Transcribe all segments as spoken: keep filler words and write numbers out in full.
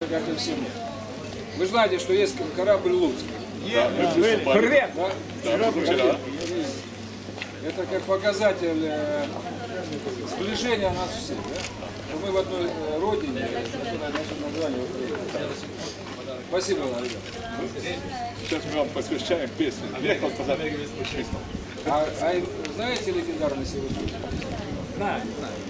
как и всему. Вы знаете, что есть корабль «Луцк». Привет! Да? Это как показатель э, сближения нас всех. Да? Что мы в одной э, родине, название. Спасибо вам, ребята. Сейчас мы вам посвящаем песню. Ехал по заднему. А, а знаете легендарный Севастополь? Знаю.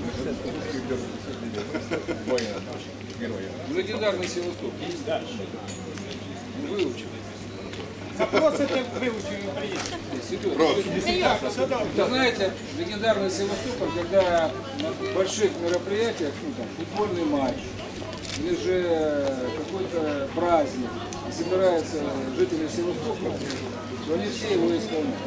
Легендарный Севастополь. Да. Выучил. Запрос это выучил и приехал. Вы знаете, легендарный Севастополь, когда на больших мероприятиях, ну, там, футбольный матч, или же какой-то праздник, собираются жители Севастополя, то они все его исполняют.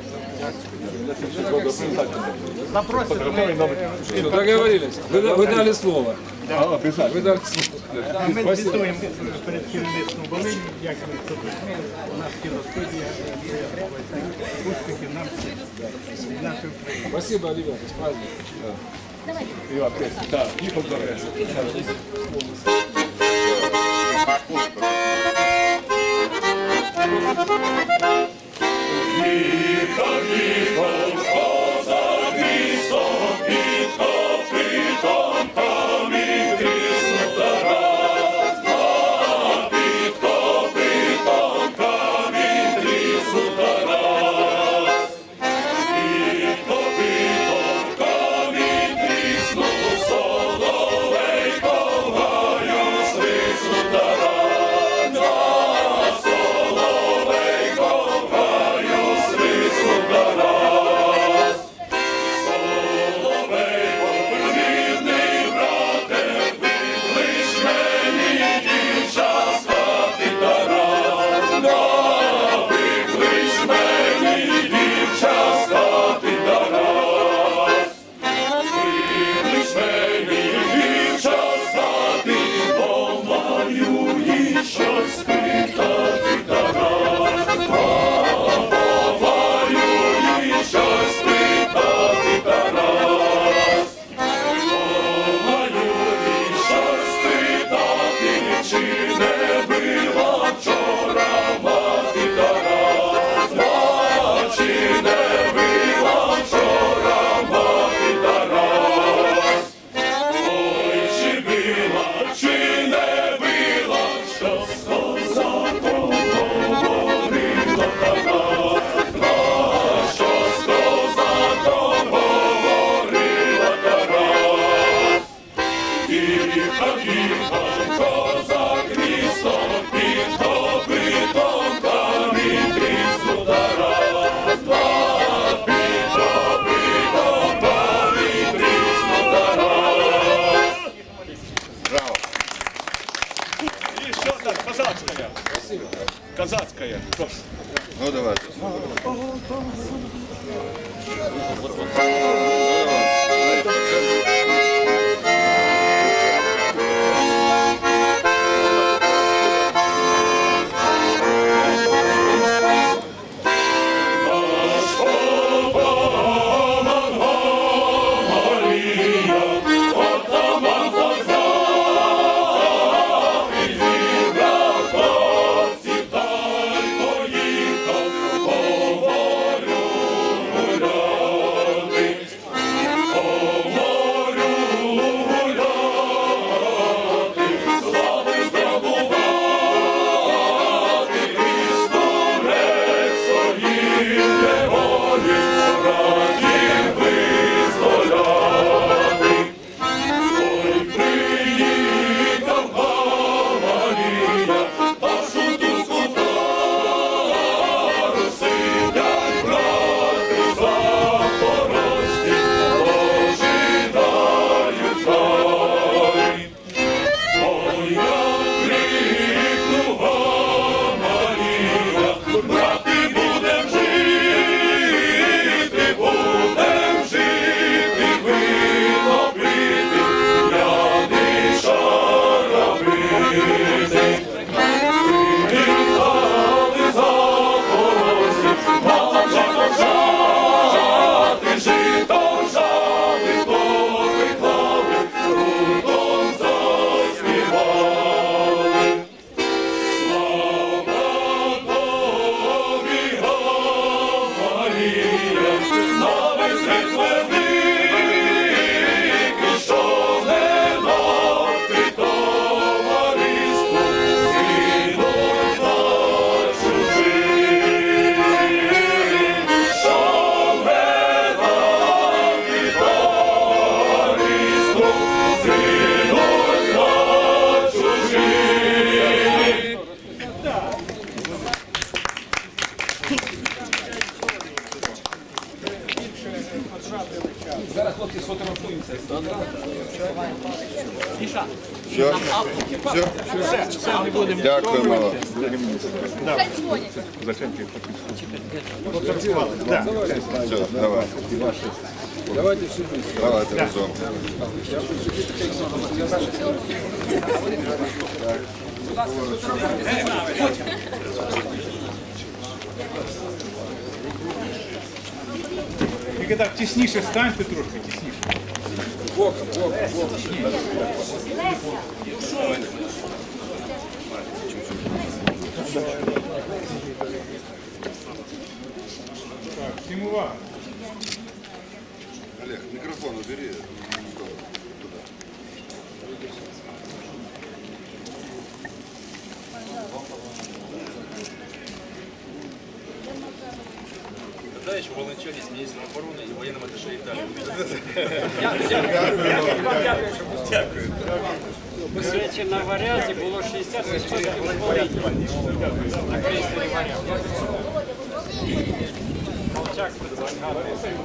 Все, договорились. Вы, вы дали слово. Да, обязательно. Вы дали слово. Ми звітуємо перед керівництвом Волині, як ми це прийшли. У нас кіностудія, успіхів нам всім. Нашої України. Спасибо, ребята, с праздником. Ива, песня. Да, и поздравляю. Казацкая. Казацкая. Ну давай. По морю Все? Все, все не будемо. Дякуємо. Фотографували. Да. Все, давай. Давайте все вместе. Давайте разом. Тільки так тісніше станьте трошки, тісніше. Боком, боком, боком. Так, всім увага. Олег, микрофон убери. Да, еще волончались министром обороны и военным атташе Италии. До речі, на варіазі було шістдесят відсотків на крейсері варіаз. Молчак предлагав.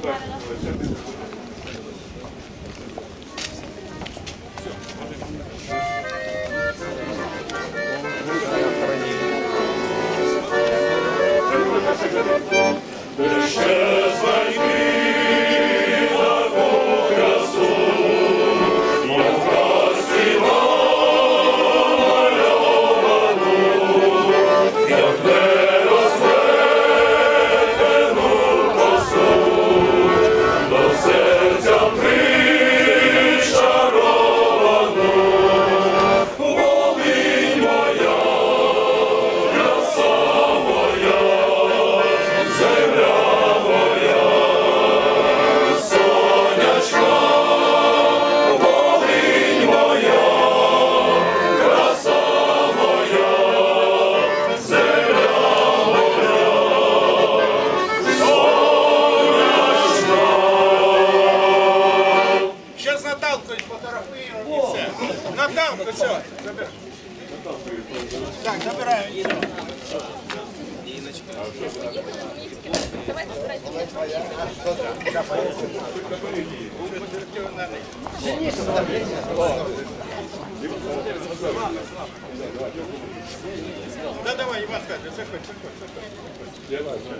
Зараз Наталкою сфотографуємо і все. Наталку, все. Так, забираємо. Да давай, Иван Федорович, заходь, заходь, заходь.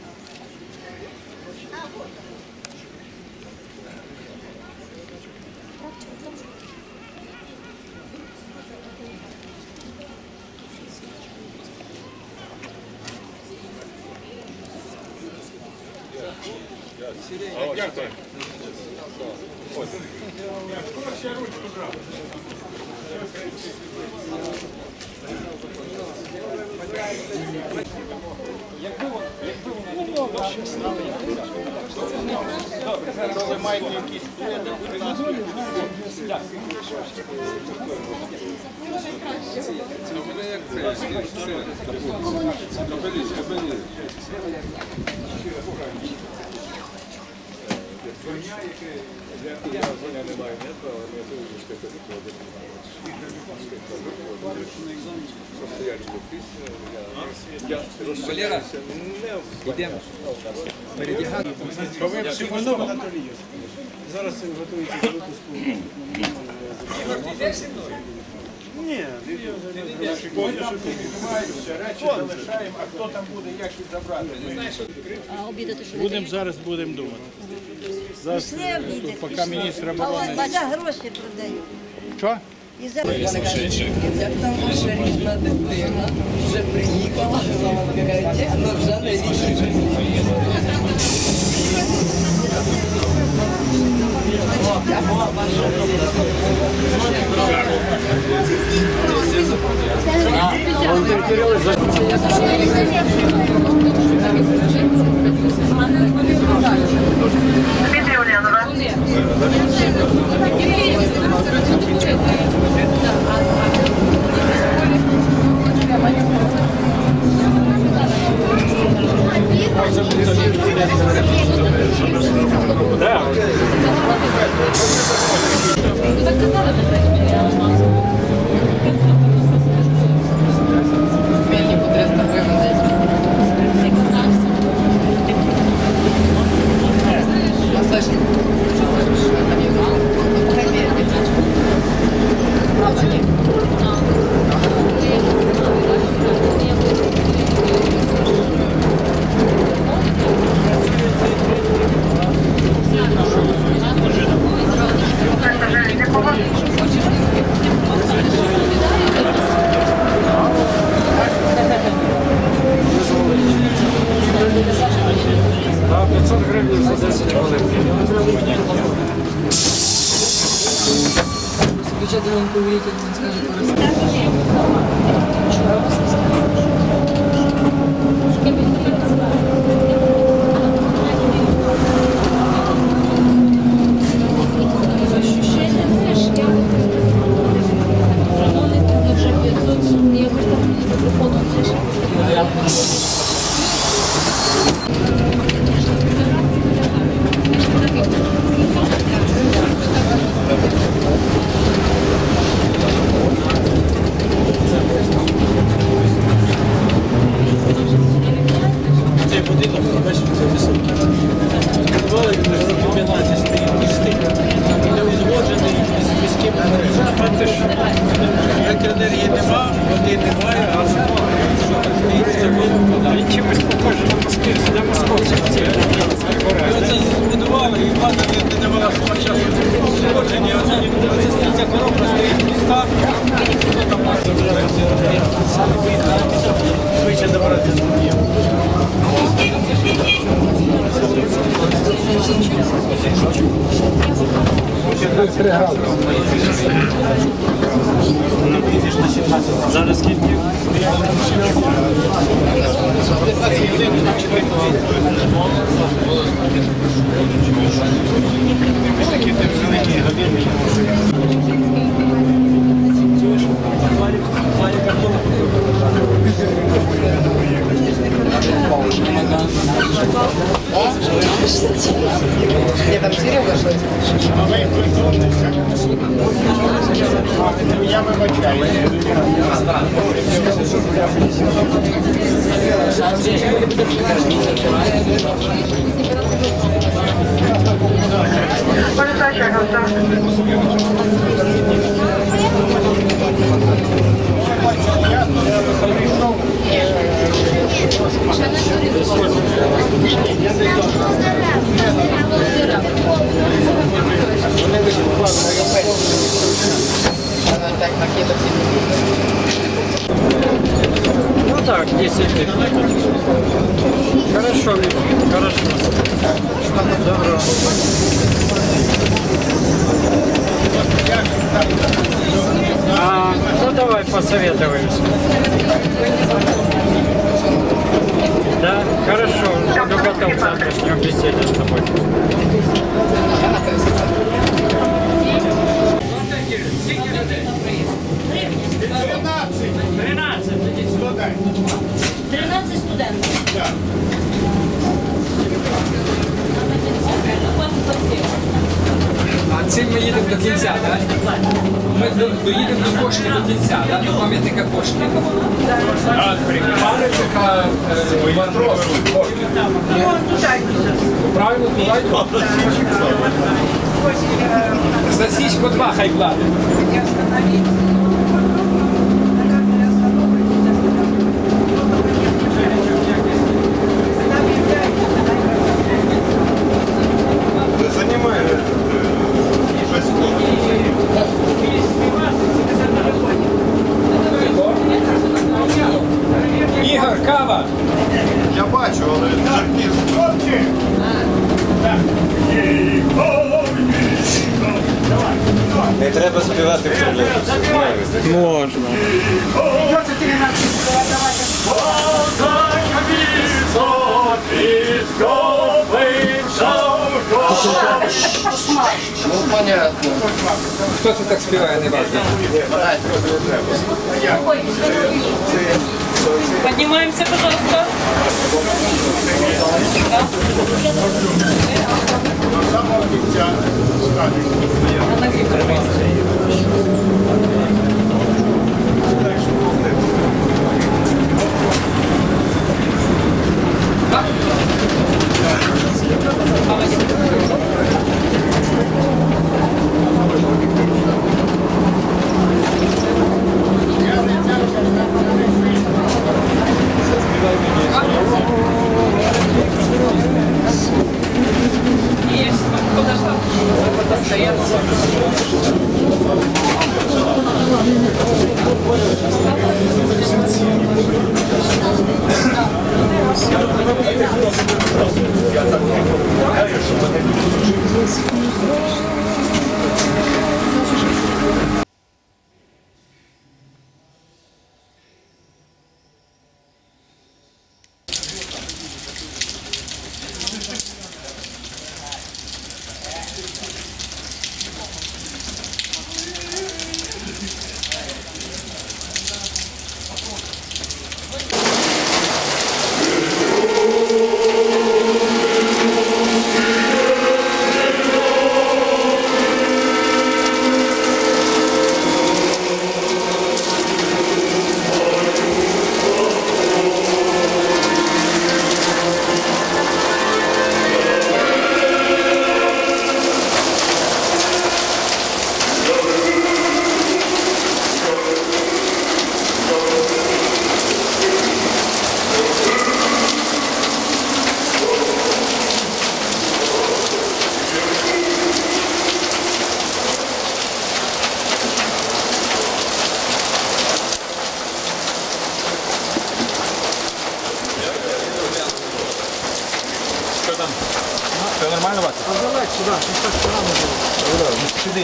Дякую. Хто ще ручку брав? Коли маєте якісь плоди, будь ласка. Валера, йдемо. Передягати. Зараз готується до випуску. Ні, Речі залишаємо, а хто там буде, як їх забрати? А обідати що не Будемо зараз будемо думати. Зараз, тут, поки міністр оборони. За гроші продають. Що? І за... Як там ваша рідна дитина вже приїхала, але вже не рішить. Мені по триста гривень десь. Послышно. Правда, ні. когда он увидит, он скажет, Цей будинок, бачите, це високий. Будували він років п'ятнадцять стоїть пустий. Не узгоджений з міським мережем. Електроенергії нема, води немає, а стоїть завод. Він чимось похожий на московський, на московський ці І оце збудували, і влада не давала свого часу узгодження. Оце ця коробка стоїть пуста. Хто там може забиратися? Швидше добратися з будів. Зараз скільки? Такі великі години. я там Серега что-то. Я вибачаюся. Так, макетов Ну так, десять лет. Хорошо, Михаил, хорошо. Добро. А, ну давай посоветуемся. Да, хорошо, буду готов к завтрашнему беседе с тобой. тринадцять студентів. А цим ми їдемо до кінця, так? Ми до- доїдемо до кошти до кінця, так? До пам'ятника кошти. Пам'ятника е, матросу кошти. Правильно, туди? За січку два хай кладе. Занимает Ігор, кава! Я бачу, але жаркий. Не треба співати в тролейбусі. Можна. Ну, понятно. Хто це так співає, не важливо. Поднимаемся, пожалуйста. Подошла. Постоянно. Правильно, Вася? А давай сюди, ну так рано було. Сюди.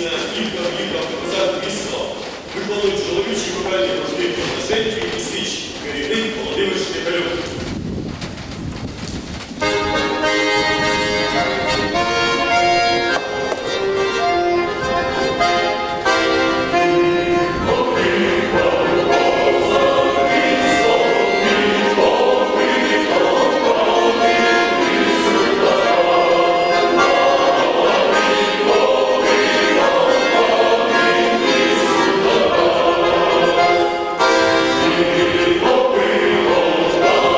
дійсно кілька вікна показати місто. Виконують чоловічі вокальні розбірки на жертві і свічі. Керівник Володимир Штикалюк. Oh,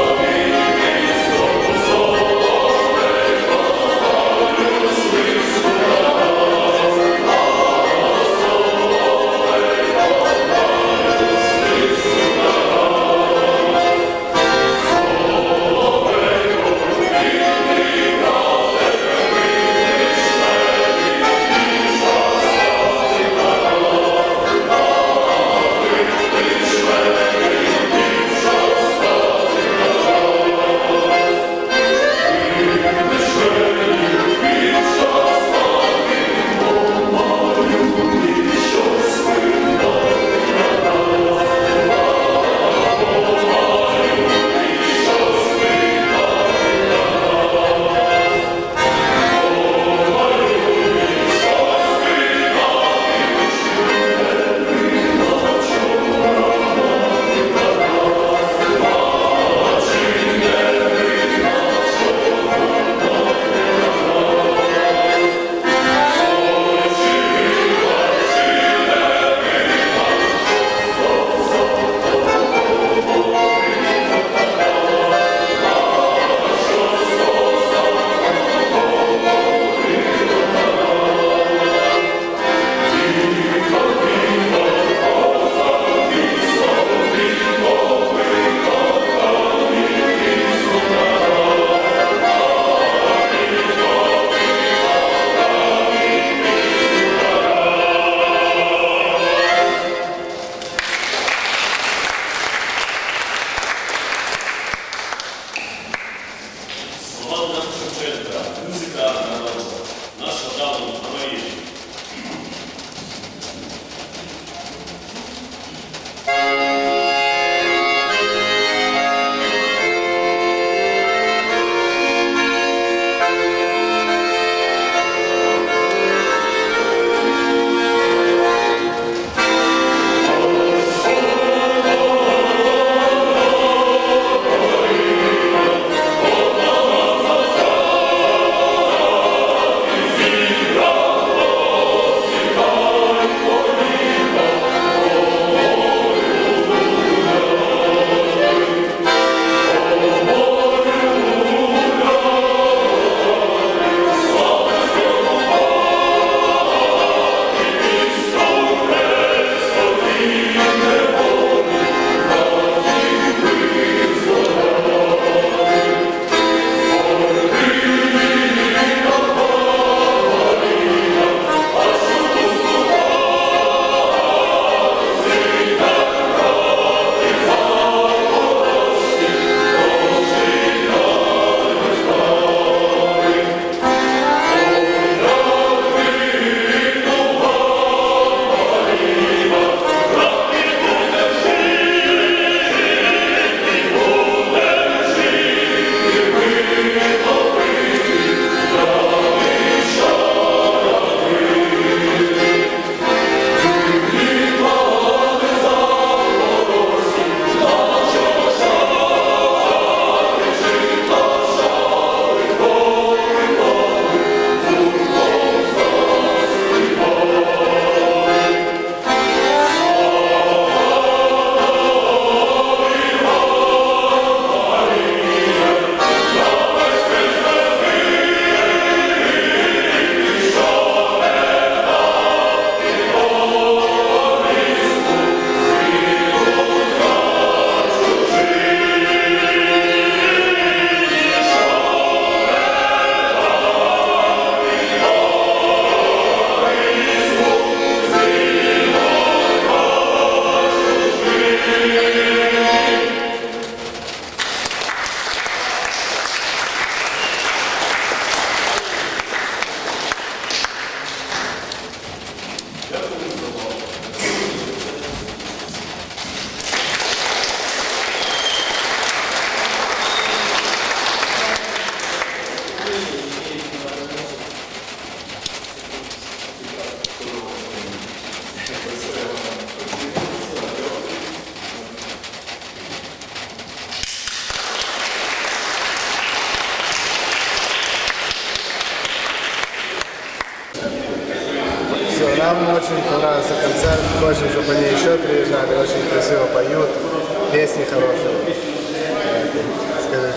все, нам очень понравился концерт, хочем, чтобы они еще приезжали, очень красиво поют, песни хорошие. Скажи,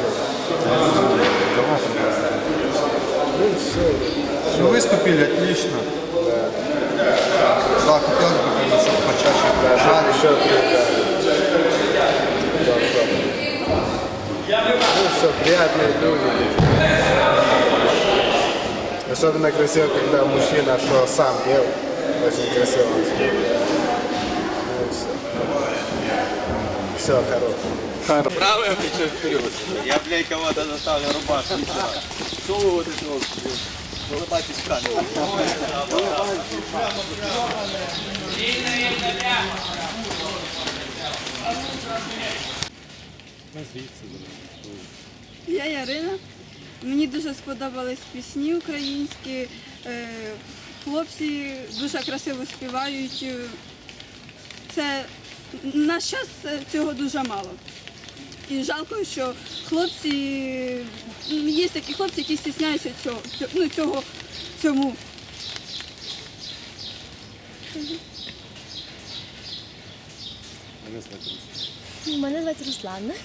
ну все. Ну, выступили отлично. Да. Да, хотелось бы, конечно, чтобы почаще приезжали. Еще приезжали. Да, все. Ну все, приятные люди. Особенно красиво, когда мужчина, что сам пел. Очень красиво он спел. Ну, все. Все, хорошо. Правая причем вперед. Я, блядь, кого-то заставлю рубашку. Что вы вот это вот? Улыбайтесь в камеру. Я Ярина. Мені дуже сподобались пісні українські. Е, Хлопці дуже красиво співають. Це на час цього дуже мало. І жалко, що хлопці, є такі хлопці, які стісняються цього, ну, цього, цьому. Мене звати Руслана.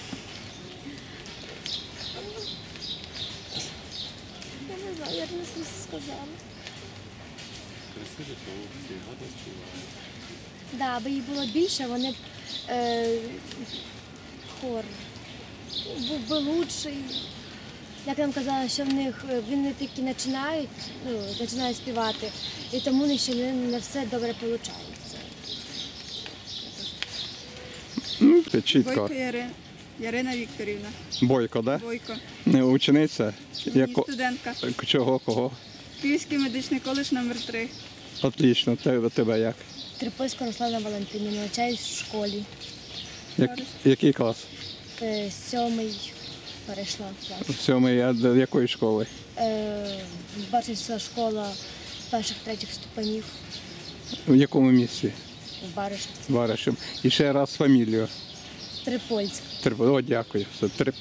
Я не знаю, я не все сказала. Красиві хлопці, гарно співають. Так, да, аби їх було більше, вони б е, хор був би лучший. Як нам казали, що в них вони тільки починають, ну, починають співати, і тому в них ще не, не все добре виходить. Ну, це чітко. Бойко Ярина, Ярина Вікторівна. Бойко, да? Бойко. Не учениця? Ні, Яко... студентка. Чого, кого? Київський медичний коледж номер три. Отлично. Те- До тебе як? Трипольська Руслана Валентинівна, навчаюсь в школі. як? Який клас? Е, Сьомий перейшла клас. Сьомий, а до якої школи? Е, Бачиться школа перших-третіх ступенів В якому місці? в Баришівці. Варишем. І ще раз фамілію. Трипольська. Терп- О, дякую. Все, терп...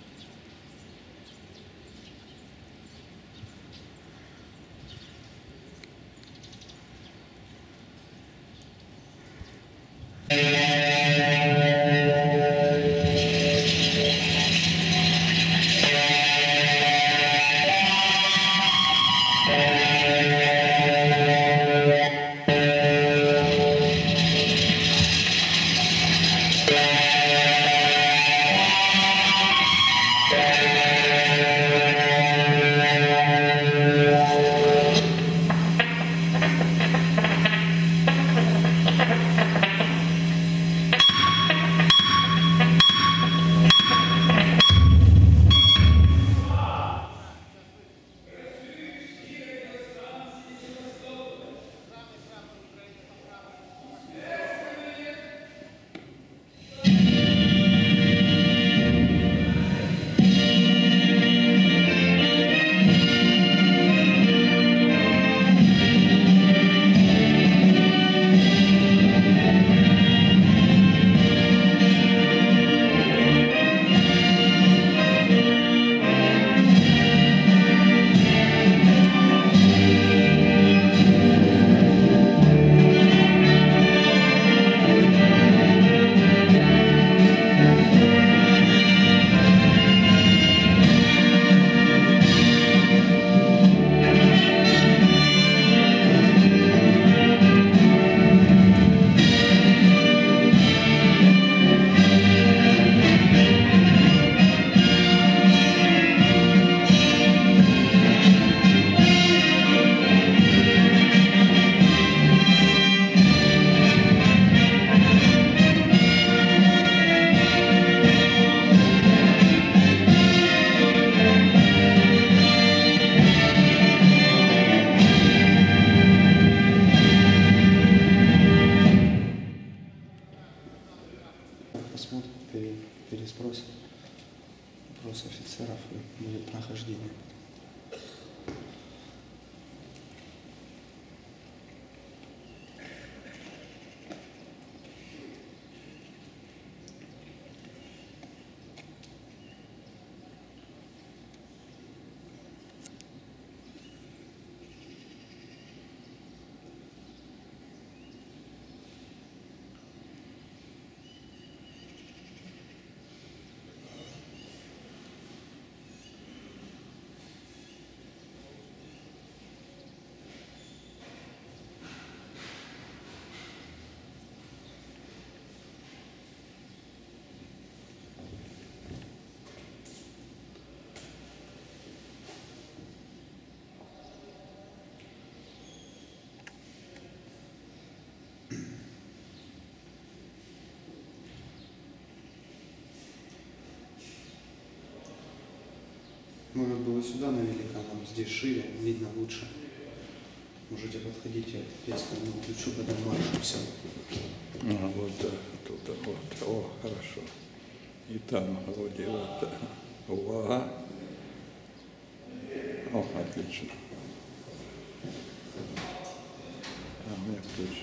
Посмотрят, переспросят вопрос офицеров и будет прохождение. Может было сюда на великаном, здесь шире, видно лучше. Можете подходить, я пять страну включу, потом марш, все. А, вот да, тут, вот. О, хорошо. И там вроде вот. Увага. О, отлично. А мне включено.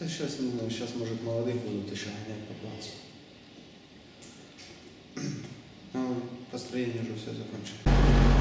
это сейчас, ну, сейчас может молодых будут еще гонять по плацу. Ну, построение уже все закончено.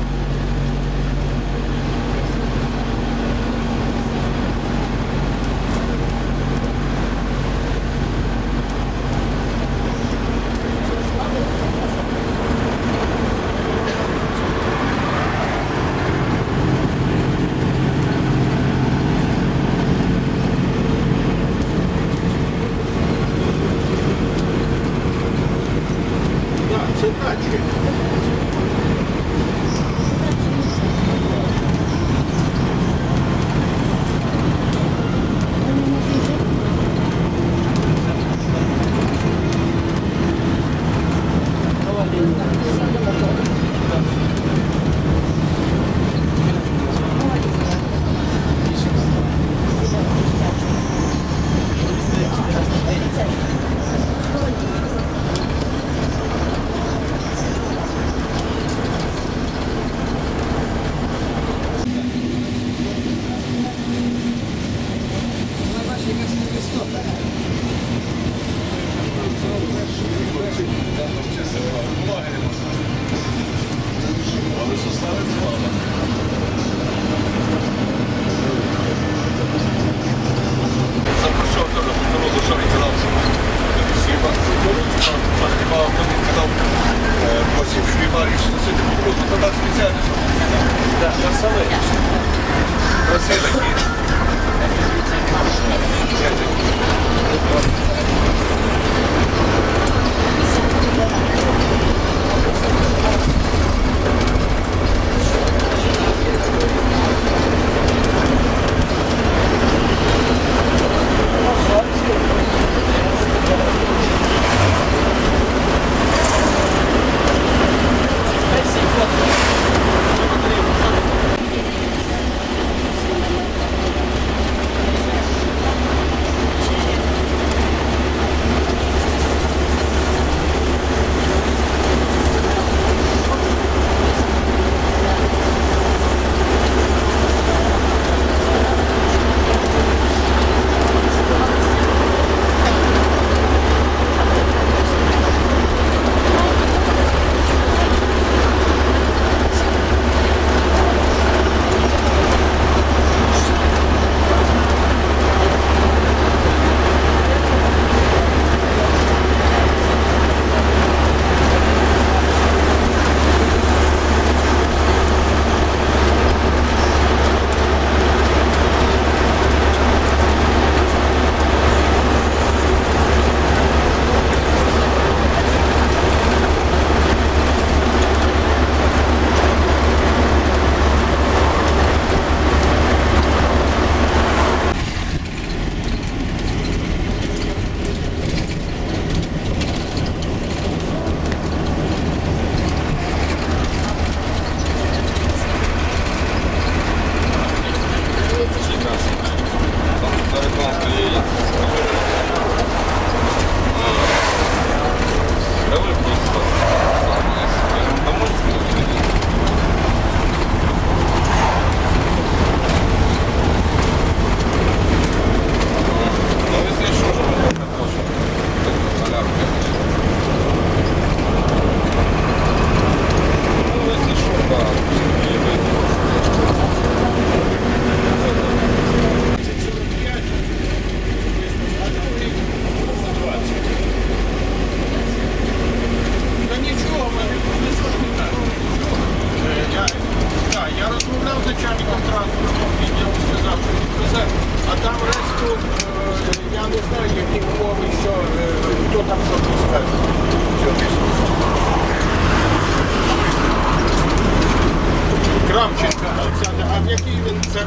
Кравченко Олександр, а в який він це.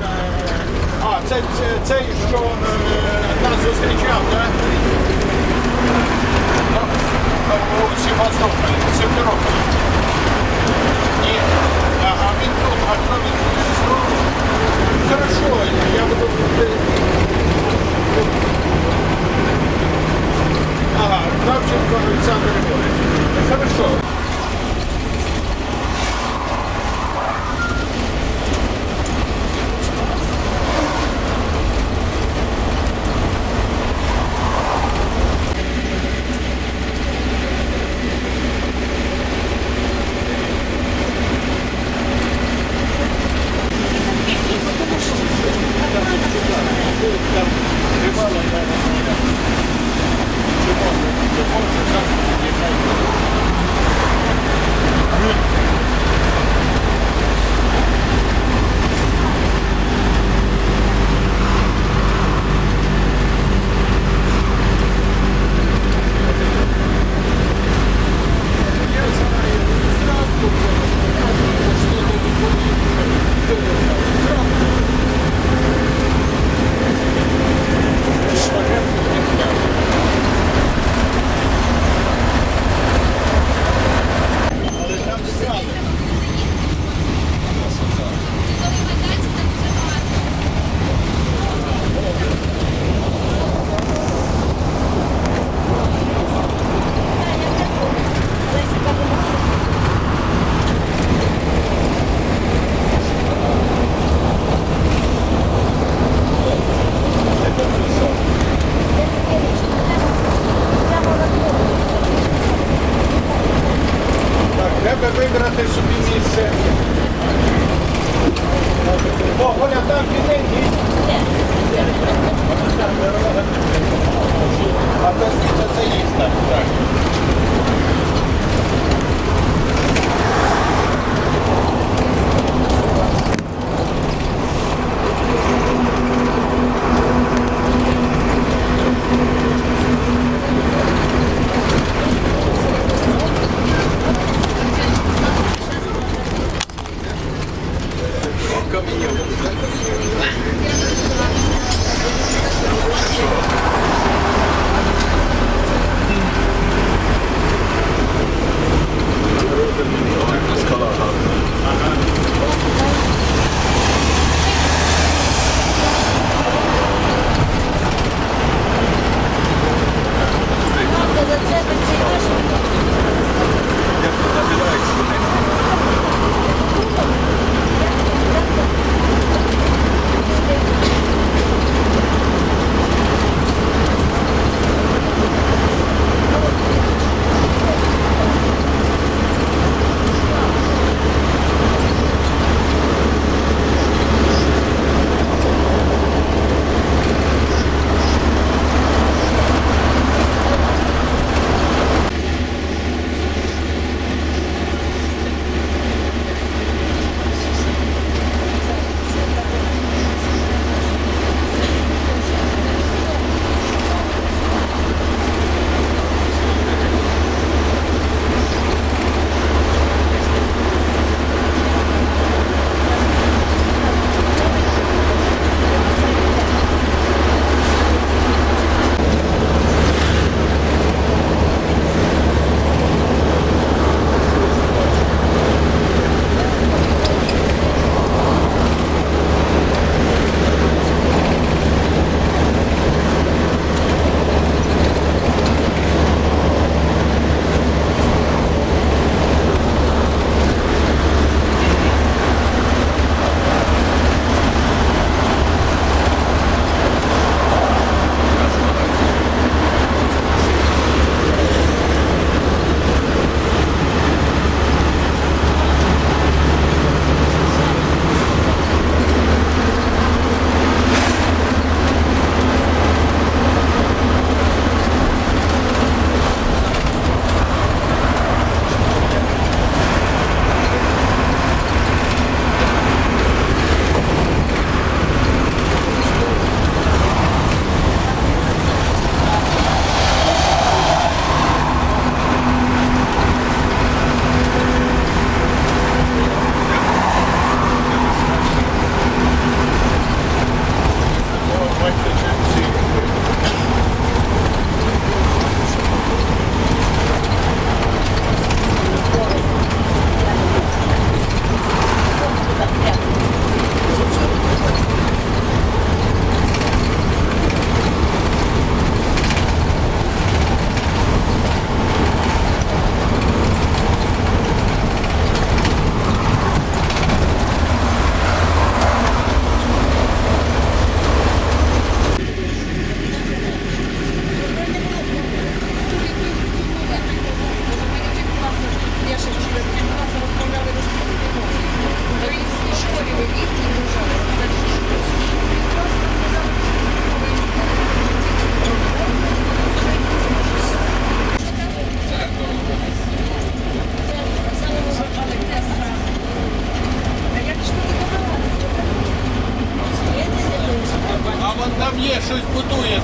А, це цей, що нас зустрічав, так? У Севастополі, Симферополі. Ні. А він тут, а хто він тут? Хорошо, я буду... Ага, Кравченко Олександр Григорьевич. Хорошо.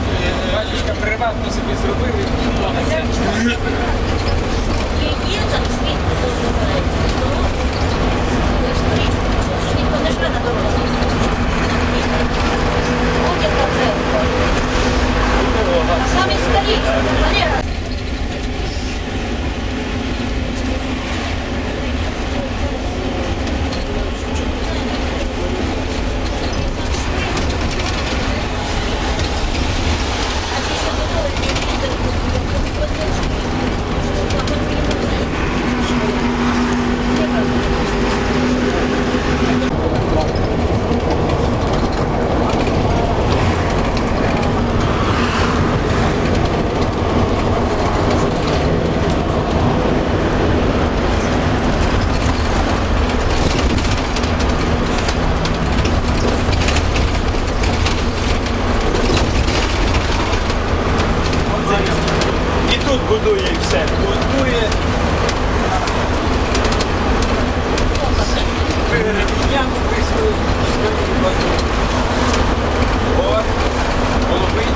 Батюшка приватно собі зробив і вдалося. Є там світ, хто збирається. Ніхто не живе на дорозі. Будь-яка церква. А самі старі, Валера. І тут будує і все. Будує. Яму присвою. О, голубий.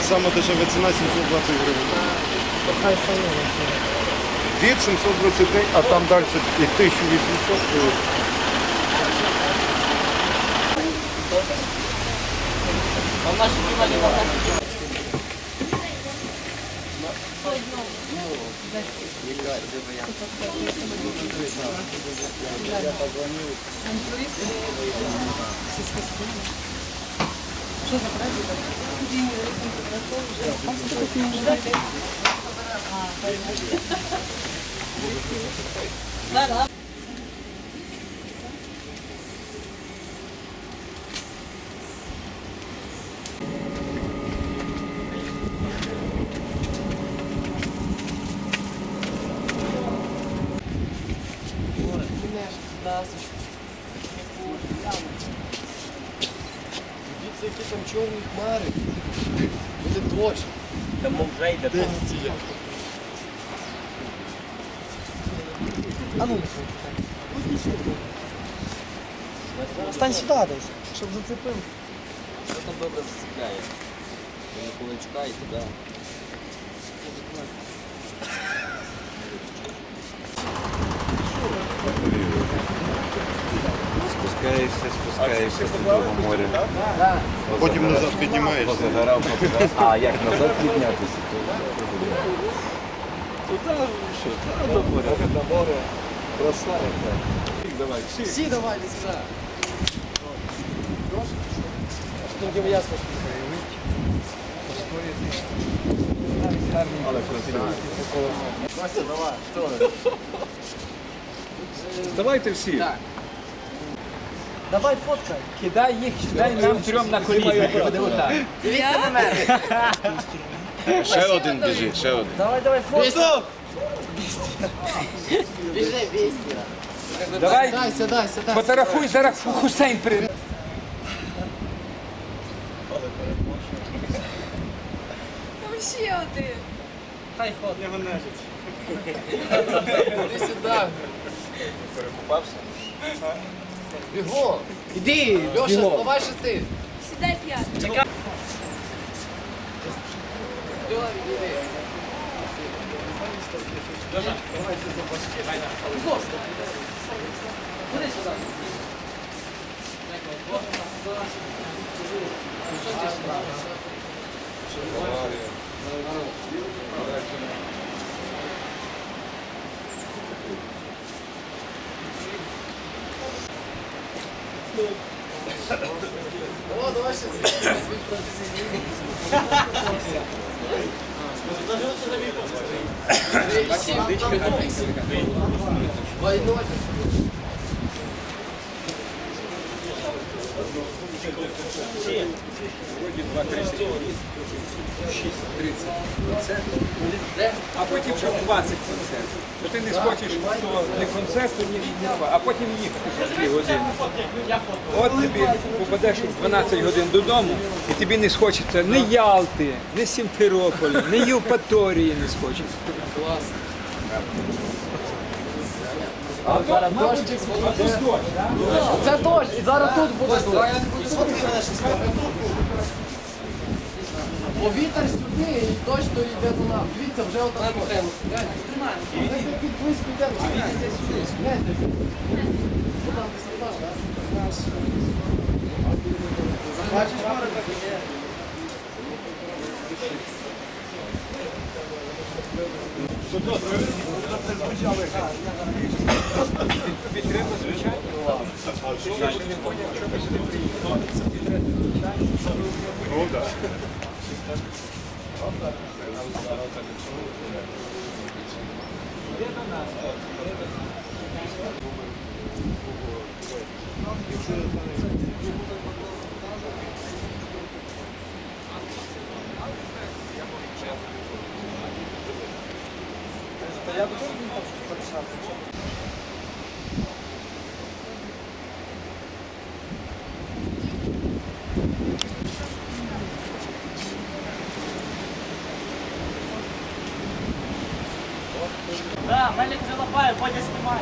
Саме дешева ціна сімсот двадцять гривень. Від сімсот двадцять, а там далі і тисяча вісімсот. Що за праздник? Да, да. Дивіться, які там чорні хмари. Буде дощ. Тому вже йде дощ. А ну, стань сюди десь, щоб зацепив. Що там добре зацепляє? Куличка і туди. Спускаєшся, спускаєшся з того моря. Потім назад піднімаєшся. Позагорав, позагорав. А як назад піднятися? Туди, що, там до моря. До моря. Красавець. Давай, всі. Всі давай, сюди. Потім дім ясно. Але красиво. Вася, давай, що? Давайте всі. Так. Давай фоткай. Кидай їх, кидай нам трьом на коліна. Дивіться на мене. Ще один біжить, ще один. Давай, давай, фоткай. Біжи, бійся. Давай, Сідай, сідай, сідай. фотографуй, зараз Хусейн прийде. Там ще один. Хай ход. Його нежить. Іди сюди. Перекупався? Бігом. Іди, Льоша, давай ще ти. Сідай п'ятий. Куди сюди? О, давай ще звідти. Войной. А потім вже двадцять концертів. То ти не схочеш то не концерту, ні, ні два, а потім їхати за дві години. От тобі попадеш в дванадцять годин додому, і тобі не схочеться ні Ялти, ні Сімферополя, ні Євпаторії не схочеться. Клас. А зараз дощ, Це дощ, і зараз тут буде дощ. Бо вітер сюди і дощ то йде до нас. Дивіться, вже отак. Гляньте. Під близько йде. Гляньте. Там висота, так? Бачиш, море так іде. тобі треба, звичайно. Ну, так. Я б теж не хочу порішати. Да, Мелік вже лапає, Бодя знімає.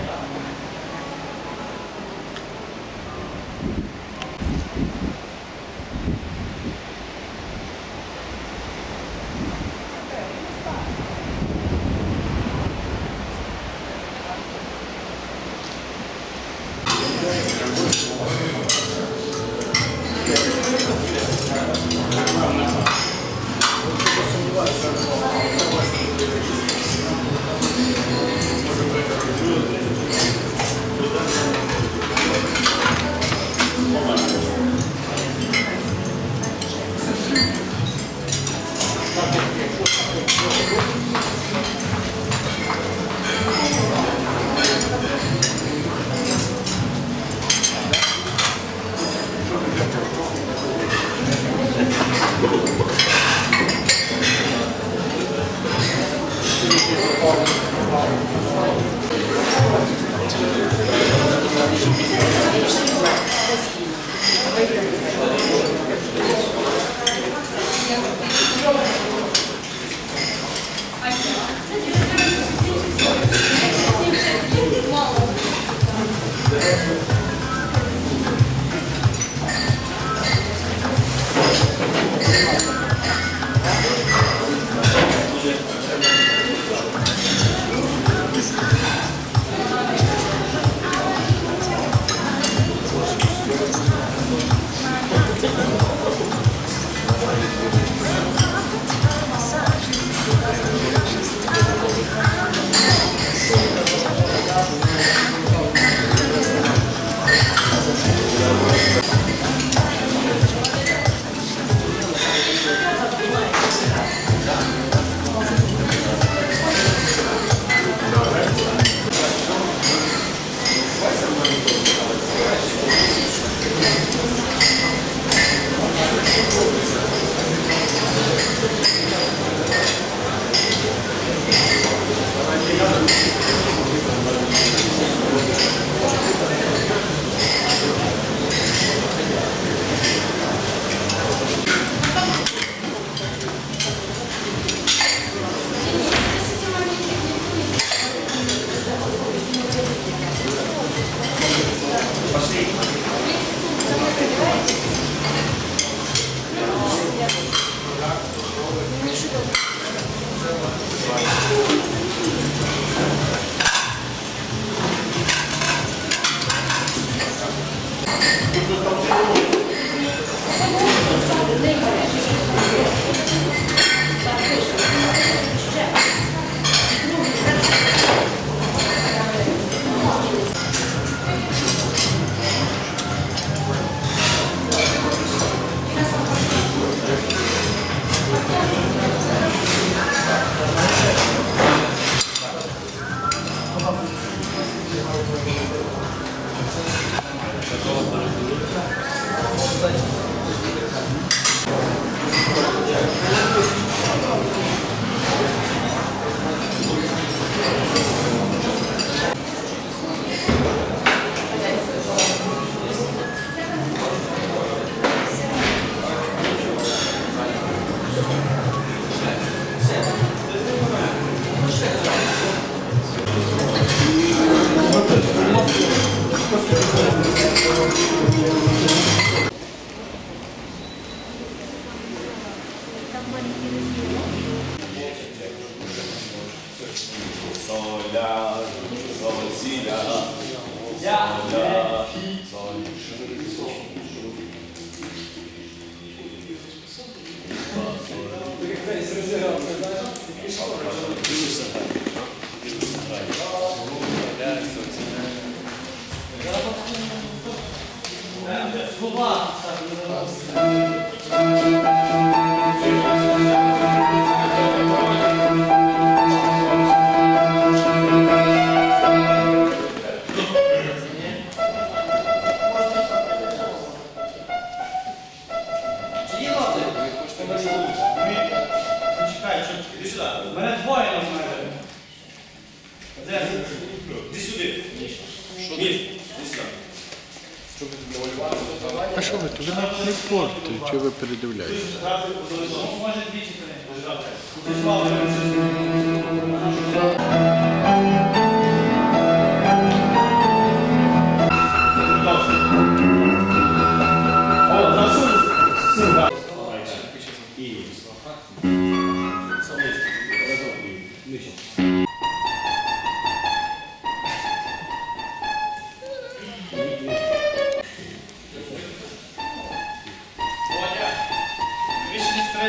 А що ви, то ви не портите, чи ви передивляєтесь?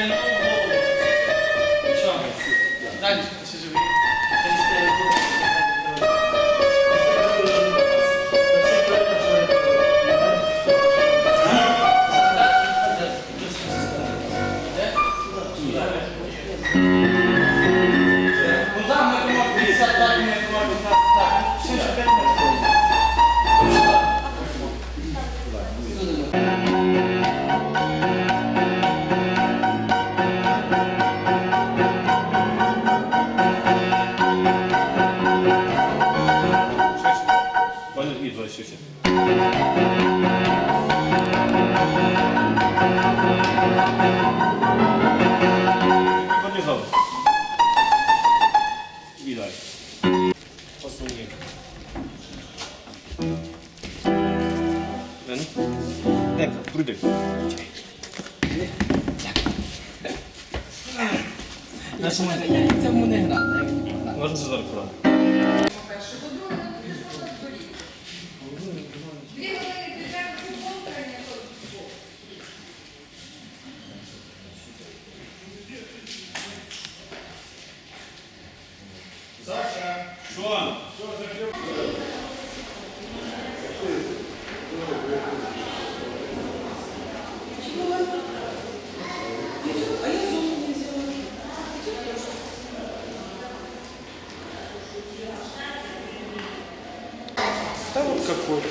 Цьому не грати. Можна зараз брати. Саша! Що? Да вот какой-то.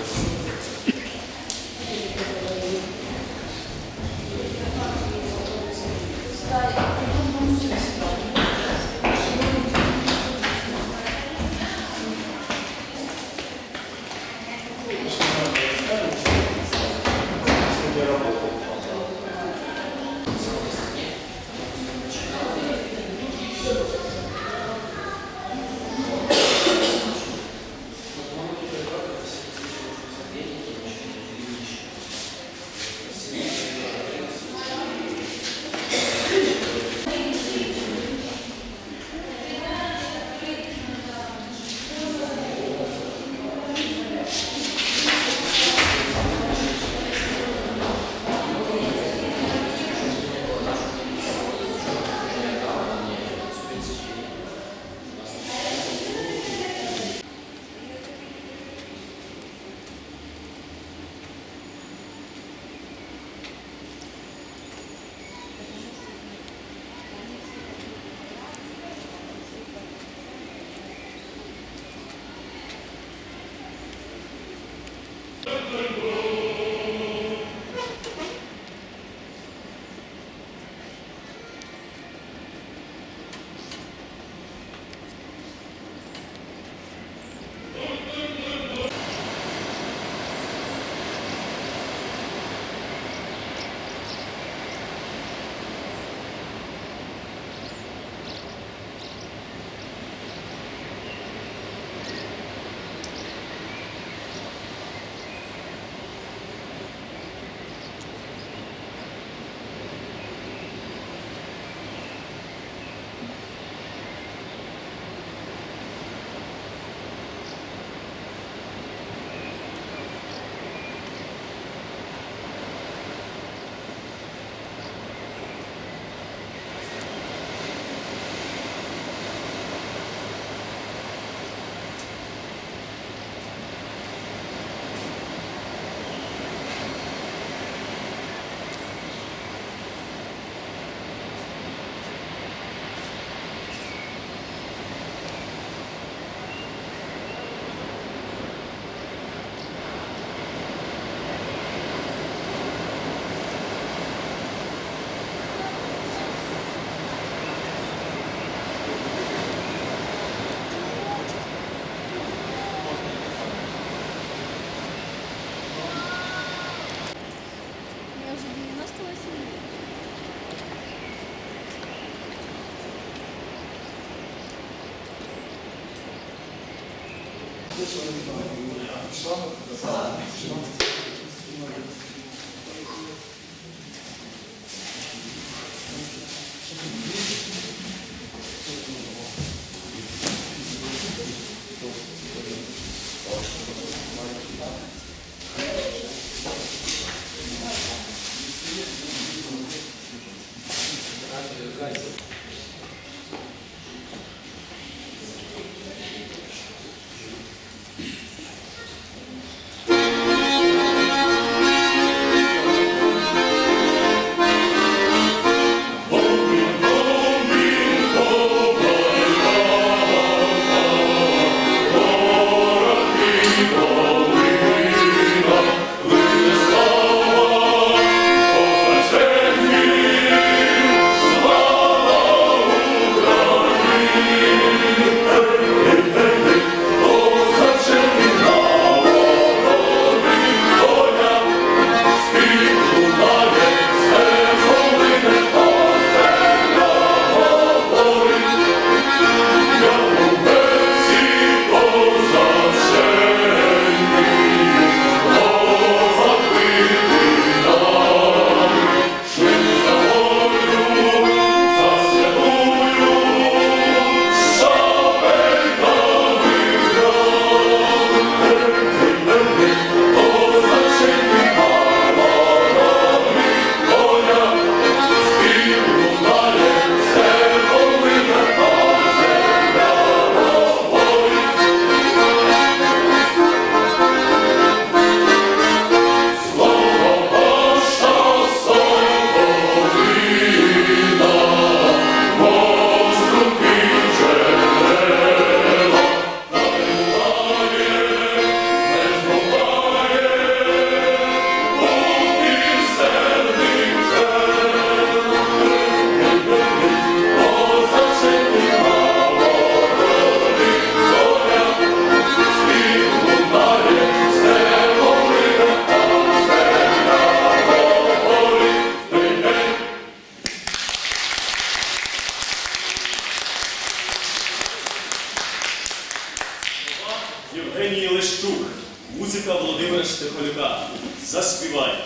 Козака. Заспівай.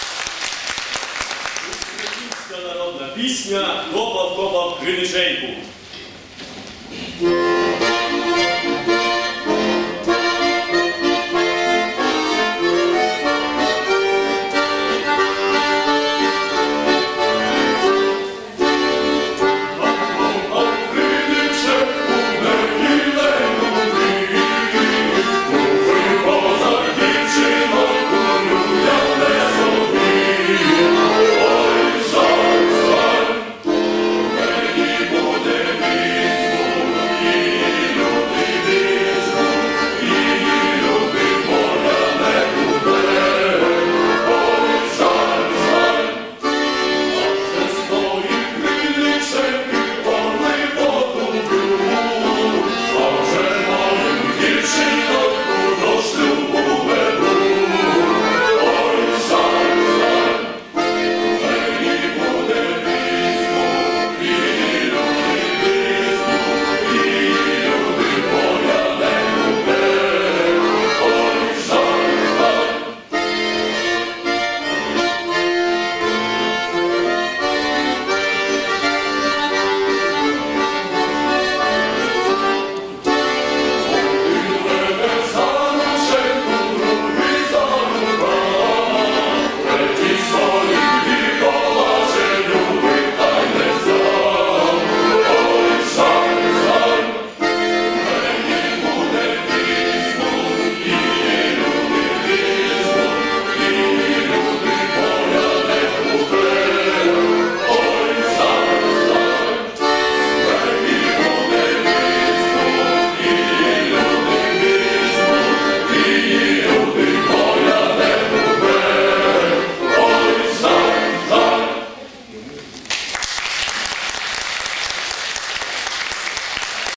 Пісня «Копав, копав криничейку».